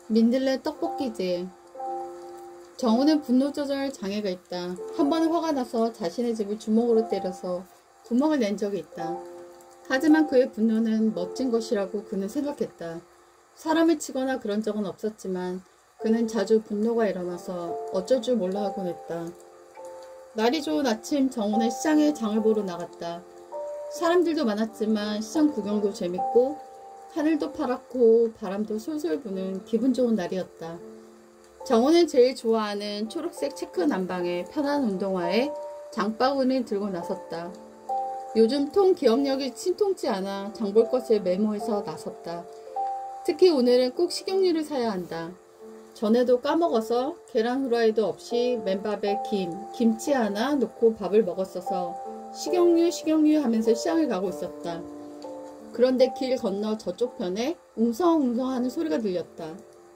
민들레 떡볶이집. 정우는 분노 조절 장애가 있다. 한 번은 화가 나서 자신의 집을 주먹으로 때려서 구멍을 낸 적이 있다. 하지만 그의 분노는 멋진 것이라고 그는 생각했다. 사람을 치거나 그런 적은 없었지만 그는 자주 분노가 일어나서 어쩔 줄 몰라 하곤 했다. 날이 좋은 아침 정우는 시장에 장을 보러 나갔다. 사람들도 많았지만 시장 구경도 재밌고 하늘도 파랗고 바람도 솔솔 부는 기분 좋은 날이었다. 정우는 제일 좋아하는 초록색 체크 남방의 편한 운동화에 장바구니를 들고 나섰다. 요즘 통 기억력이 신통치 않아 장볼 것을 메모해서 나섰다. 특히 오늘은 꼭 식용유를 사야 한다. 전에도 까먹어서 계란 후라이도 없이 맨밥에 김치 하나 넣고 밥을 먹었어서 식용유 하면서 시장을 가고 있었다. 그런데 길 건너 저쪽 편에 웅성웅성 하는 소리가 들렸다.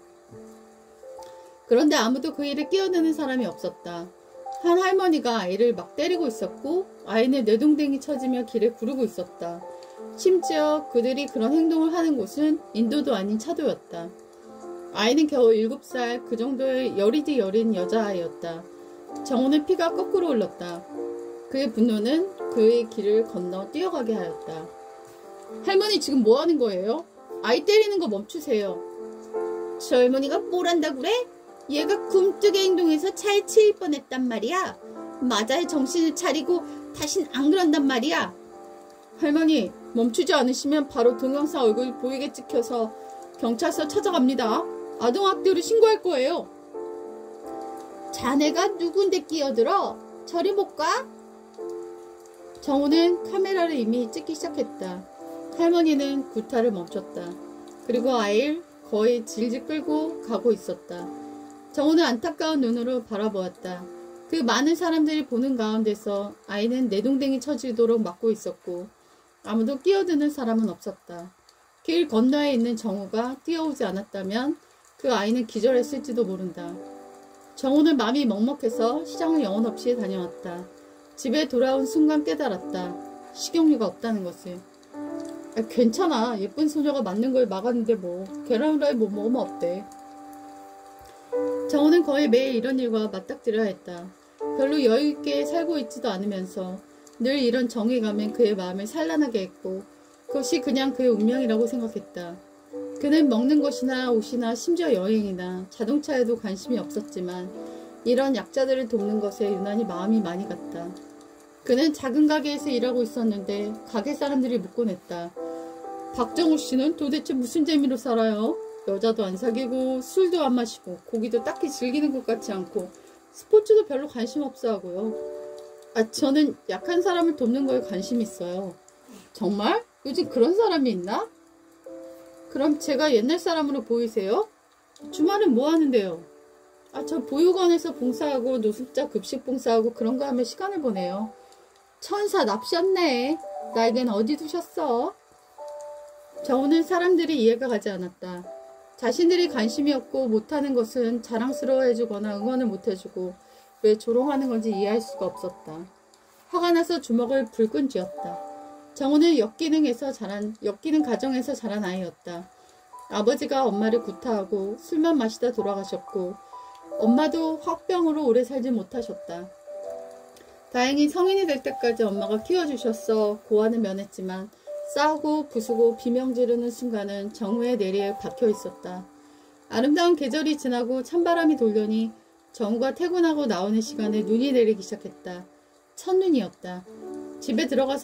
그런데 아무도 그 일에 끼어드는 사람이 없었다. 한 할머니가 아이를 막 때리고 있었고 아이는 내동댕이 쳐지며 길에 구르고 있었다. 심지어 그들이 그런 행동을 하는 곳은 인도도 아닌 차도였다. 아이는 겨우 7살 그 정도의 여리디 여린 여자아이였다. 정우는 피가 거꾸로 흘렀다. 그의 분노는 그의 길을 건너 뛰어가게 하였다. 할머니 지금 뭐 하는 거예요? 아이 때리는 거 멈추세요. 저 할머니가 뭘 한다 그래? 얘가 굼뜨게 행동해서 차에 치일 뻔했단 말이야. 맞아야 정신을 차리고 다신 안 그런단 말이야. 할머니 멈추지 않으시면 바로 동영상 얼굴 보이게 찍혀서 경찰서 찾아갑니다. 아동학대로 신고할 거예요. 자네가 누군데 끼어들어? 저리 못 가? 정우는 카메라를 이미 찍기 시작했다. 할머니는 구타를 멈췄다. 그리고 아이를 거의 질질 끌고 가고 있었다. 정우는 안타까운 눈으로 바라보았다. 그 많은 사람들이 보는 가운데서 아이는 내동댕이 쳐지도록 막고 있었고 아무도 끼어드는 사람은 없었다. 길 건너에 있는 정우가 뛰어오지 않았다면 그 아이는 기절했을지도 모른다. 정우는 마음이 먹먹해서 시장을 영혼 없이 다녀왔다. 집에 돌아온 순간 깨달았다. 식용유가 없다는 것을. 괜찮아. 예쁜 소녀가 맞는 걸 막았는데 뭐 계란 후라이 못 먹으면 어때. 정우는 거의 매일 이런 일과 맞닥뜨려야 했다. 별로 여유있게 살고 있지도 않으면서 늘 이런 정의감은 그의 마음을 산란하게 했고 그것이 그냥 그의 운명이라고 생각했다. 그는 먹는 것이나 옷이나 심지어 여행이나 자동차에도 관심이 없었지만 이런 약자들을 돕는 것에 유난히 마음이 많이 갔다. 그는 작은 가게에서 일하고 있었는데 가게 사람들이 묻곤 했다. 박정우 씨는 도대체 무슨 재미로 살아요? 여자도 안 사귀고 술도 안 마시고 고기도 딱히 즐기는 것 같지 않고 스포츠도 별로 관심 없어 하고요. 저는 약한 사람을 돕는 거에 관심이 있어요. 정말? 요즘 그런 사람이 있나? 그럼 제가 옛날 사람으로 보이세요? 주말은 뭐 하는데요? 저 보육원에서 봉사하고 노숙자 급식 봉사하고 그런 거 하면 시간을 보내요. 천사 납셨네. 나에겐 어디 두셨어? 정우는 사람들이 이해가 가지 않았다. 자신들이 관심이 없고 못하는 것은 자랑스러워해주거나 응원을 못해주고 왜 조롱하는 건지 이해할 수가 없었다. 화가 나서 주먹을 불끈 쥐었다. 정우는 역기능 가정에서 자란 아이였다. 아버지가 엄마를 구타하고 술만 마시다 돌아가셨고 엄마도 화병으로 오래 살지 못하셨다. 다행히 성인이 될 때까지 엄마가 키워주셔서 고아는 면했지만 싸우고 부수고 비명 지르는 순간은 정우의 내리에 박혀 있었다. 아름다운 계절이 지나고 찬바람이 돌려니 정우가 퇴근하고 나오는 시간에 눈이 내리기 시작했다. 첫눈이었다. 집에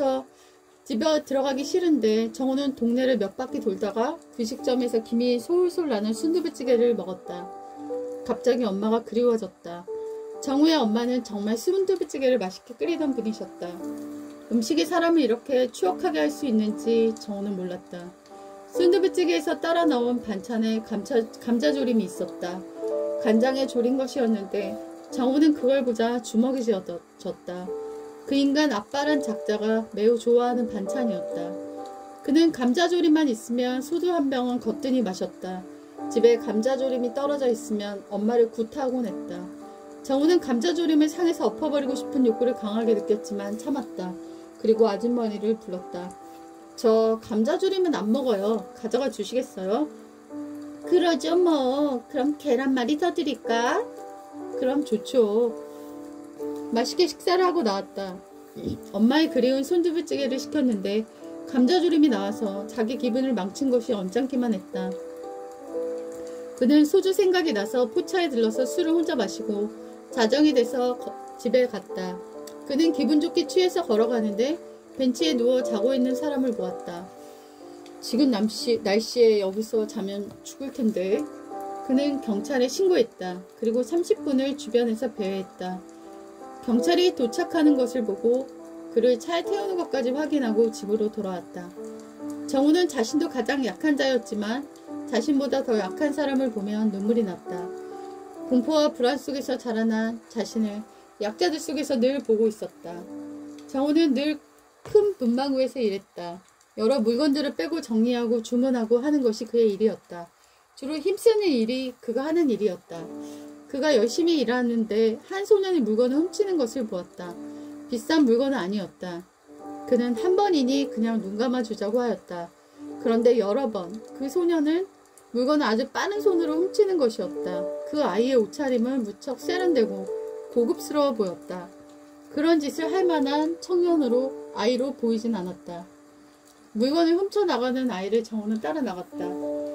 들어가기 싫은데 정우는 동네를 몇 바퀴 돌다가 분식점에서 김이 솔솔 나는 순두부찌개를 먹었다. 갑자기 엄마가 그리워졌다. 정우의 엄마는 정말 순두부찌개를 맛있게 끓이던 분이셨다. 음식이 사람을 이렇게 추억하게 할 수 있는지 정우는 몰랐다. 순두부찌개에서 따라 나온 반찬에 감자조림이 있었다. 간장에 졸인 것이었는데 정우는 그걸 보자 주먹이 쥐어졌다. 그 인간 아빠란 작자가 매우 좋아하는 반찬이었다. 그는 감자조림만 있으면 소주 한 병은 거뜬히 마셨다. 집에 감자조림이 떨어져 있으면 엄마를 구타하곤 했다. 정우는 감자조림을 상에서 엎어버리고 싶은 욕구를 강하게 느꼈지만 참았다. 그리고 아주머니를 불렀다. 저 감자조림은 안 먹어요. 가져가 주시겠어요? 그러죠 뭐. 그럼 계란말이 더 드릴까? 그럼 좋죠. 맛있게 식사를 하고 나왔다. 엄마의 그리운 손두부찌개를 시켰는데 감자조림이 나와서 자기 기분을 망친 것이 언짢기만 했다. 그는 소주 생각이 나서 포차에 들러서 술을 혼자 마시고 자정이 돼서 집에 갔다. 그는 기분 좋게 취해서 걸어가는데 벤치에 누워 자고 있는 사람을 보았다. 지금 날씨에 여기서 자면 죽을 텐데. 그는 경찰에 신고했다. 그리고 30분을 주변에서 배회했다. 경찰이 도착하는 것을 보고 그를 차에 태우는 것까지 확인하고 집으로 돌아왔다. 정우는 자신도 가장 약한 자였지만 자신보다 더 약한 사람을 보면 눈물이 났다. 공포와 불안 속에서 자라난 자신을 약자들 속에서 늘 보고 있었다. 정우는 늘 큰 문방구에서 일했다. 여러 물건들을 빼고 정리하고 주문하고 하는 것이 그의 일이었다. 주로 힘쓰는 일이 그가 하는 일이었다. 그가 열심히 일하는데 한 소년이 물건을 훔치는 것을 보았다. 비싼 물건은 아니었다. 그는 한 번이니 그냥 눈 감아주자고 하였다. 그런데 여러 번 그 소년은 물건을 아주 빠른 손으로 훔치는 것이었다. 그 아이의 옷차림은 무척 세련되고 고급스러워 보였다. 그런 짓을 할 만한 아이로 보이진 않았다. 물건을 훔쳐나가는 아이를 정우는 따라 나갔다.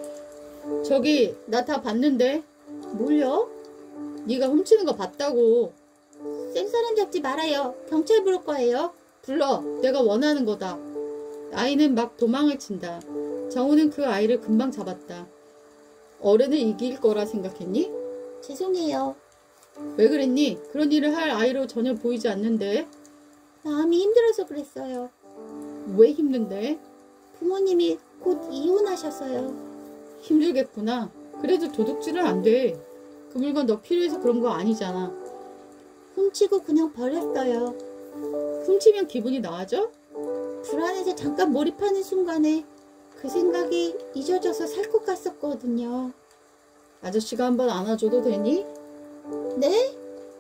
저기 나 다 봤는데. 뭘요? 네가 훔치는 거 봤다고. 쌩사람 잡지 말아요. 경찰 부를 거예요. 불러. 내가 원하는 거다. 아이는 막 도망을 친다. 정우는 그 아이를 금방 잡았다. 어른을 이길 거라 생각했니? 죄송해요. 왜 그랬니? 그런 일을 할 아이로 전혀 보이지 않는데. 마음이 힘들어서 그랬어요. 왜 힘든데? 부모님이 곧 이혼하셔서요. 힘들겠구나. 그래도 도둑질은 안 돼. 그 물건 너 필요해서 그런 거 아니잖아. 훔치고 그냥 버렸어요. 훔치면 기분이 나아져? 불안해서 잠깐 몰입하는 순간에 그 생각이 잊어져서 살 것 같았거든요. 아저씨가 한번 안아줘도 되니? 네?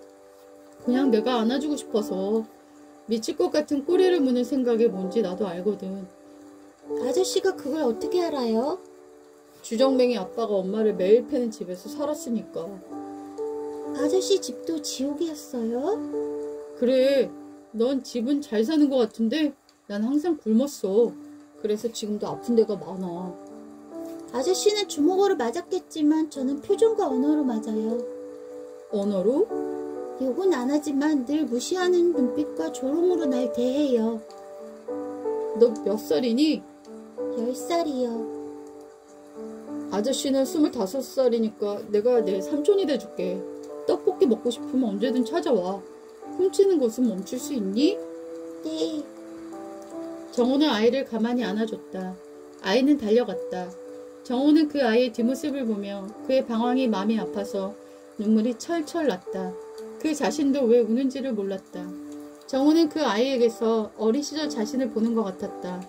그냥 내가 안아주고 싶어서. 미칠 것 같은 꼬리를 무는 생각이 뭔지 나도 알거든. 아저씨가 그걸 어떻게 알아요? 주정뱅이 아빠가 엄마를 매일 패는 집에서 살았으니까. 아저씨 집도 지옥이었어요? 그래. 넌 집은 잘 사는 것 같은데 난 항상 굶었어. 그래서 지금도 아픈 데가 많아. 아저씨는 주먹으로 맞았겠지만 저는 표정과 언어로 맞아요. 언어로? 욕은 안 하지만 늘 무시하는 눈빛과 조롱으로 날 대해요. 너 몇 살이니? 10살이요. 아저씨는 25살이니까 내가 내 삼촌이 돼줄게. 떡볶이 먹고 싶으면 언제든 찾아와. 훔치는 것은 멈출 수 있니? 네. 정우는 아이를 가만히 안아줬다. 아이는 달려갔다. 정우는 그 아이의 뒷모습을 보며 그의 방황이 마음이 아파서 눈물이 철철 났다. 그 자신도 왜 우는지를 몰랐다. 정우는 그 아이에게서 어린 시절 자신을 보는 것 같았다.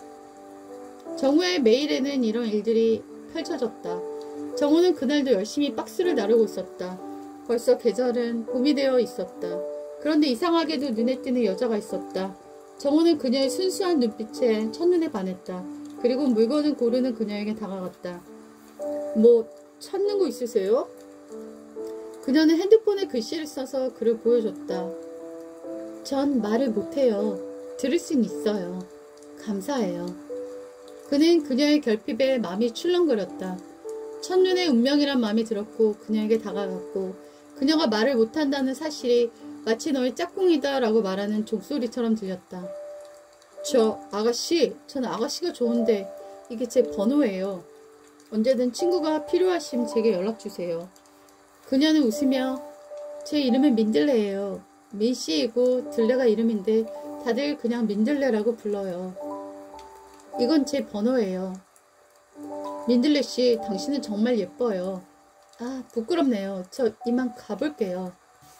정우의 매일에는 이런 일들이 펼쳐졌다. 정우는 그날도 열심히 박스를 나르고 있었다. 벌써 계절은 봄이 되어 있었다. 그런데 이상하게도 눈에 띄는 여자가 있었다. 정우는 그녀의 순수한 눈빛에 첫눈에 반했다. 그리고 물건을 고르는 그녀에게 다가갔다. 뭐 찾는 거 있으세요? 그녀는 핸드폰에 글씨를 써서 글을 보여줬다. 전 말을 못해요. 들을 순 있어요. 감사해요. 그는 그녀의 결핍에 마음이 출렁거렸다. 첫눈에 운명이란 마음이 들었고 그녀에게 다가갔고 그녀가 말을 못한다는 사실이 마치 너의 짝꿍이다 라고 말하는 종소리처럼 들렸다. 저 아가씨, 전 아가씨가 좋은데 이게 제 번호예요. 언제든 친구가 필요하시면 제게 연락주세요. 그녀는 웃으며 제 이름은 민들레예요. 민씨이고 들레가 이름인데 다들 그냥 민들레라고 불러요. 이건 제 번호예요. 민들레씨, 당신은 정말 예뻐요. 아, 부끄럽네요. 저 이만 가볼게요.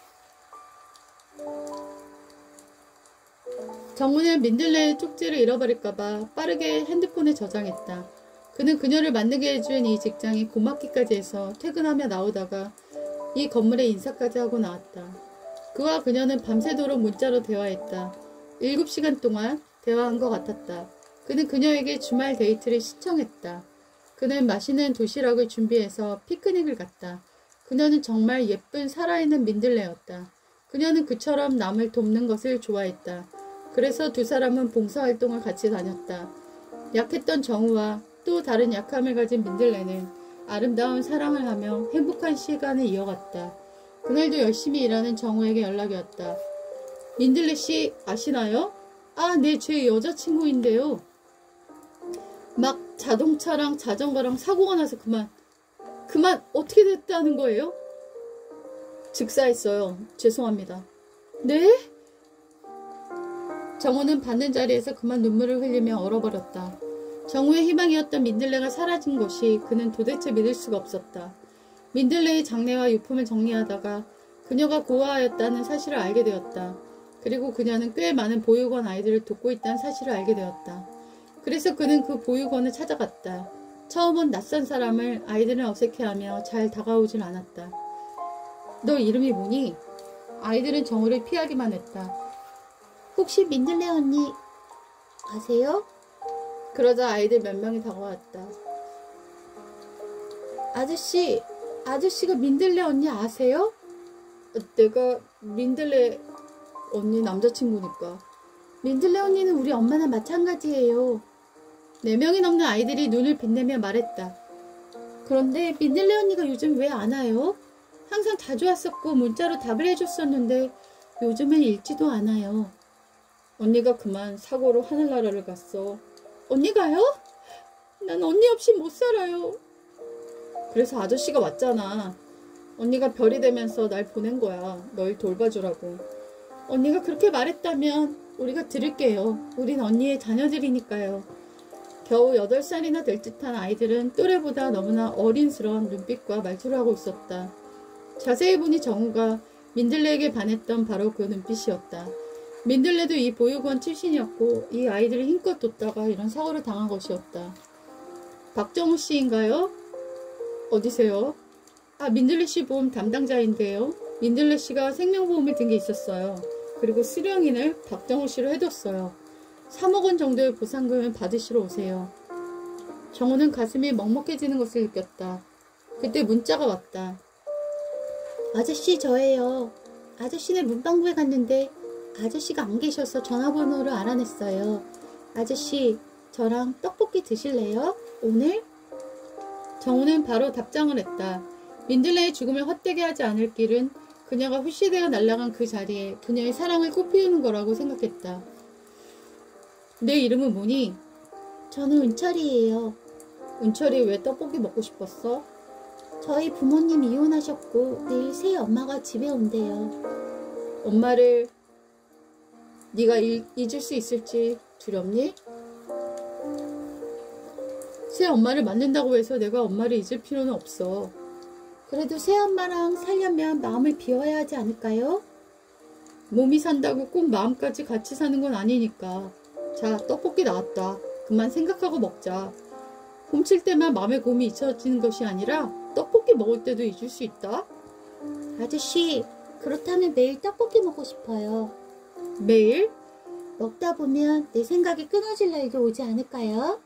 정우는 민들레의 쪽지를 잃어버릴까봐 빠르게 핸드폰에 저장했다. 그는 그녀를 만나게 해준 이 직장이 고맙기까지 해서 퇴근하며 나오다가 이 건물에 인사까지 하고 나왔다. 그와 그녀는 밤새도록 문자로 대화했다. 7시간 동안 대화한 것 같았다. 그는 그녀에게 주말 데이트를 신청했다. 그는 맛있는 도시락을 준비해서 피크닉을 갔다. 그녀는 정말 예쁜 살아있는 민들레였다. 그녀는 그처럼 남을 돕는 것을 좋아했다. 그래서 두 사람은 봉사활동을 같이 다녔다. 약했던 정우와 또 다른 약함을 가진 민들레는 아름다운 사랑을 하며 행복한 시간을 이어갔다. 그날도 열심히 일하는 정우에게 연락이 왔다. 민들레 씨 아시나요? 아, 네, 제 여자친구인데요. 막 자동차랑 자전거랑 사고가 나서 그만 어떻게 됐다는 거예요? 즉사했어요. 죄송합니다. 네? 정우는 받는 자리에서 그만 눈물을 흘리며 얼어버렸다. 정우의 희망이었던 민들레가 사라진 것이 그는 도대체 믿을 수가 없었다. 민들레의 장례와 유품을 정리하다가 그녀가 고아하였다는 사실을 알게 되었다. 그리고 그녀는 꽤 많은 보육원 아이들을 돕고 있다는 사실을 알게 되었다. 그래서 그는 그 보육원을 찾아갔다. 처음 온 낯선 사람을 아이들은 어색해하며 잘 다가오질 않았다. 너 이름이 뭐니? 아이들은 정우를 피하기만 했다. 혹시 민들레 언니 아세요? 그러자 아이들 몇 명이 다가왔다. 아저씨가 민들레 언니 아세요? 내가 민들레 언니 남자친구니까. 민들레 언니는 우리 엄마랑 마찬가지예요. 4명이 넘는 아이들이 눈을 빛내며 말했다. 그런데 민들레 언니가 요즘 왜 안 와요? 항상 자주 왔었고 문자로 답을 해줬었는데 요즘은 읽지도 않아요. 언니가 그만 사고로 하늘나라를 갔어. 언니가요? 난 언니 없이 못 살아요. 그래서 아저씨가 왔잖아. 언니가 별이 되면서 날 보낸 거야. 널 돌봐주라고. 언니가 그렇게 말했다면 우리가 들을게요. 우린 언니의 자녀들이니까요. 겨우 8살이나 될 듯한 아이들은 또래보다 너무나 어린스러운 눈빛과 말투를 하고 있었다. 자세히 보니 정우가 민들레에게 반했던 바로 그 눈빛이었다. 민들레도 이 보육원 출신이었고 이 아이들을 힘껏 돕다가 이런 사고를 당한 것이었다. 박정우 씨인가요? 어디세요? 아, 민들레 씨 보험 담당자인데요. 민들레 씨가 생명보험을 든 게 있었어요. 그리고 수령인을 박정우 씨로 해뒀어요. 3억 원 정도의 보상금을 받으시러 오세요. 정우는 가슴이 먹먹해지는 것을 느꼈다. 그때 문자가 왔다. 아저씨 저예요. 아저씨네 문방구에 갔는데 아저씨가 안 계셔서 전화번호를 알아냈어요. 아저씨 저랑 떡볶이 드실래요? 오늘? 정우는 바로 답장을 했다. 민들레의 죽음을 헛되게 하지 않을 길은 그녀가 후시되어 날아간 그 자리에 그녀의 사랑을 꽃피우는 거라고 생각했다. 내 이름은 뭐니? 저는 은철이에요. 은철이 왜 떡볶이 먹고 싶었어? 저희 부모님 이혼하셨고 내일 새 엄마가 집에 온대요. 엄마를 네가 잊을 수 있을지 두렵니? 새 엄마를 만든다고 해서 내가 엄마를 잊을 필요는 없어. 그래도 새 엄마랑 살려면 마음을 비워야 하지 않을까요? 몸이 산다고 꼭 마음까지 같이 사는 건 아니니까. 자, 떡볶이 나왔다. 그만 생각하고 먹자. 훔칠 때만 마음의 고민이 잊혀지는 것이 아니라 떡볶이 먹을 때도 잊을 수 있다. 아저씨, 그렇다면 매일 떡볶이 먹고 싶어요. 매일? 먹다 보면 내 생각이 끊어질 날도 오지 않을까요?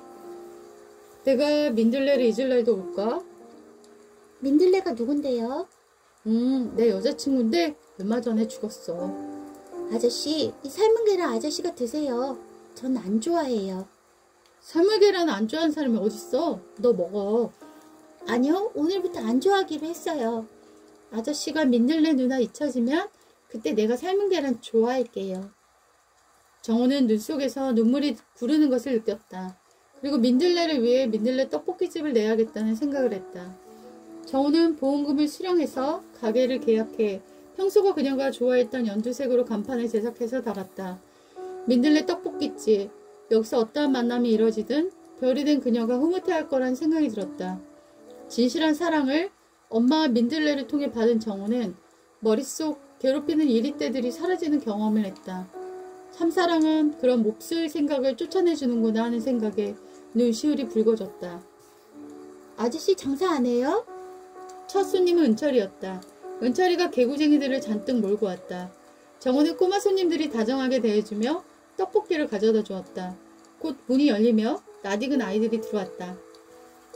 내가 민들레를 잊을 날도 올까? 민들레가 누군데요? 내 여자친구인데 얼마 전에 죽었어. 아저씨, 이 삶은 계란 아저씨가 드세요. 전 안 좋아해요. 삶은 계란 안 좋아하는 사람이 어딨어? 너 먹어. 아니요, 오늘부터 안 좋아하기로 했어요. 아저씨가 민들레 누나 잊혀지면 그때 내가 삶은 계란 좋아할게요. 정우는 눈 속에서 눈물이 구르는 것을 느꼈다. 그리고 민들레를 위해 민들레 떡볶이집을 내야겠다는 생각을 했다. 정우는 보험금을 수령해서 가게를 계약해 평소가 그녀가 좋아했던 연두색으로 간판을 제작해서 달았다. 민들레 떡볶이집. 여기서 어떠한 만남이 이뤄지든 별이 된 그녀가 흐뭇해할 거란 생각이 들었다. 진실한 사랑을 엄마와 민들레를 통해 받은 정우는 머릿속 괴롭히는 이리떼들이 사라지는 경험을 했다. 참사랑은 그런 몹쓸 생각을 쫓아내주는구나 하는 생각에 눈시울이 붉어졌다. 아저씨 장사 안 해요? 첫 손님은 은철이었다. 은철이가 개구쟁이들을 잔뜩 몰고 왔다. 정우는 꼬마 손님들이 다정하게 대해주며 떡볶이를 가져다 주었다. 곧 문이 열리며 낯익은 아이들이 들어왔다.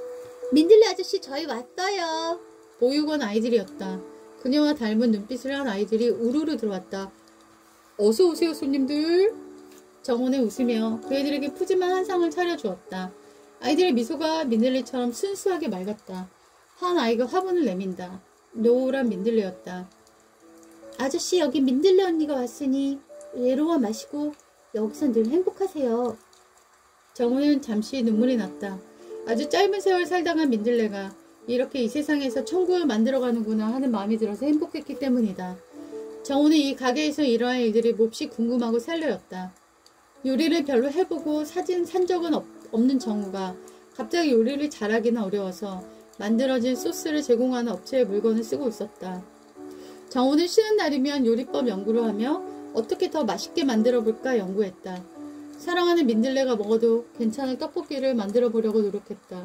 민들레 아저씨 저희 왔어요. 보육원 아이들이었다. 그녀와 닮은 눈빛을 한 아이들이 우르르 들어왔다. 어서 오세요 손님들. 정원은 웃으며 그 애들에게 푸짐한 한상을 차려주었다. 아이들의 미소가 민들레처럼 순수하게 맑았다. 한 아이가 화분을 내민다. 노란 민들레였다. 아저씨 여기 민들레 언니가 왔으니 외로워 마시고 여기서 늘 행복하세요. 정우는 잠시 눈물이 났다. 아주 짧은 세월 살다간 민들레가 이렇게 이 세상에서 천국을 만들어가는구나 하는 마음이 들어서 행복했기 때문이다. 정우는 이 가게에서 일어난 일들이 몹시 궁금하고 설레었다. 요리를 별로 해보고 산 적은 없는 정우가 갑자기 요리를 잘하기는 어려워서 만들어진 소스를 제공하는 업체의 물건을 쓰고 있었다. 정우는 쉬는 날이면 요리법 연구를 하며 어떻게 더 맛있게 만들어 볼까 연구했다. 사랑하는 민들레가 먹어도 괜찮은 떡볶이를 만들어 보려고 노력했다.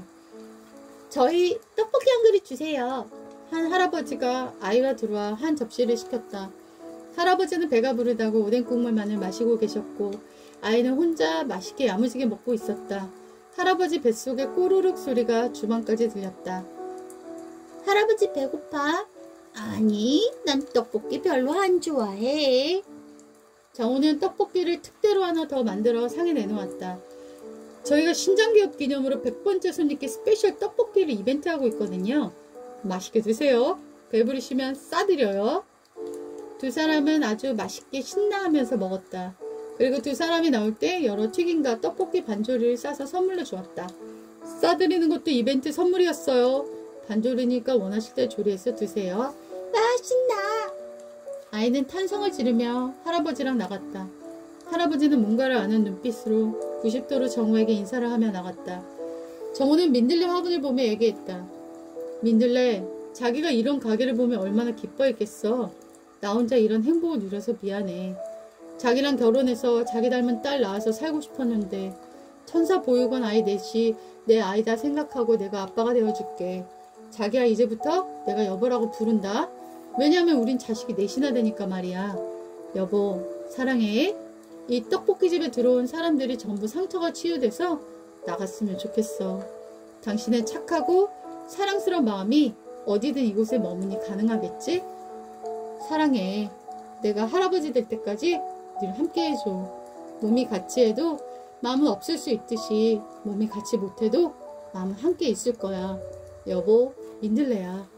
저희 떡볶이 한 그릇 주세요. 한 할아버지가 아이와 들어와 한 접시를 시켰다. 할아버지는 배가 부르다고 오뎅 국물만을 마시고 계셨고 아이는 혼자 맛있게 야무지게 먹고 있었다. 할아버지 뱃속에 꼬르륵 소리가 주방까지 들렸다. 할아버지 배고파? 아니, 난 떡볶이 별로 안 좋아해. 정우는 떡볶이를 특대로 하나 더 만들어 상에 내놓았다. 저희가 신장기업 기념으로 100번째 손님께 스페셜 떡볶이를 이벤트하고 있거든요. 맛있게 드세요. 배부르시면 싸드려요. 두 사람은 아주 맛있게 신나하면서 먹었다. 그리고 두 사람이 나올 때 여러 튀김과 떡볶이 반조리를 싸서 선물로 주었다. 싸드리는 것도 이벤트 선물이었어요. 반조리니까 원하실 때 조리해서 드세요. 신나. 아이는 탄성을 지르며 할아버지랑 나갔다. 할아버지는 뭔가를 아는 눈빛으로 90도로 정우에게 인사를 하며 나갔다. 정우는 민들레 화분을 보며 얘기했다. 민들레, 자기가 이런 가게를 보면 얼마나 기뻐했겠어. 나 혼자 이런 행복을 누려서 미안해. 자기랑 결혼해서 자기 닮은 딸 낳아서 살고 싶었는데 천사 보육원 아이 넷이 내 아이다 생각하고 내가 아빠가 되어줄게. 자기야 이제부터 내가 여보라고 부른다. 왜냐면 우린 자식이 넷이나 되니까 말이야. 여보 사랑해. 이 떡볶이집에 들어온 사람들이 전부 상처가 치유돼서 나갔으면 좋겠어. 당신의 착하고 사랑스러운 마음이 어디든 이곳에 머무니 가능하겠지? 사랑해. 내가 할아버지 될 때까지 늘 함께 해줘. 몸이 같이 해도 마음은 없을 수 있듯이 몸이 같이 못해도 마음은 함께 있을 거야. 여보 민들레야.